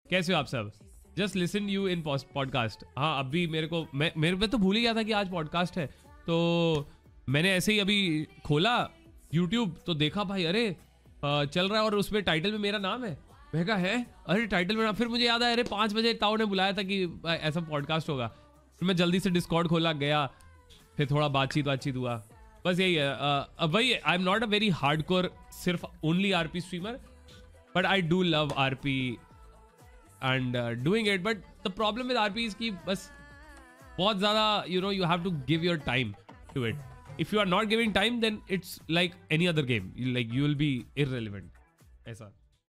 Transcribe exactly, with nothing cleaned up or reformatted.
कैसे हो आप सब? Just listen you in podcast. हाँ अभी मेरे को मैं मेरे पे तो भूल ही गया था कि आज पॉडकास्ट है, तो मैंने ऐसे ही अभी खोला यूट्यूब तो देखा भाई अरे आ, चल रहा है और उसमें टाइटल में मेरा नाम है। मैं कहा है अरे टाइटल में नाम, फिर मुझे याद आया अरे पाँच बजे ताऊ ने बुलाया था कि ऐसा पॉडकास्ट होगा। फिर मैं जल्दी से डिस्कॉर्ड खोला गया, फिर थोड़ा बातचीत बातचीत हुआ, बस यही है। अब भाई I am not a very hardcore सिर्फ only RP streamer, but I do love RP and doing it. But the problem with RP is कि बस बहुत ज़्यादा you know you have to give your time to it. If you are not giving time then it's like any other game, like you will be irrelevant ऐसा।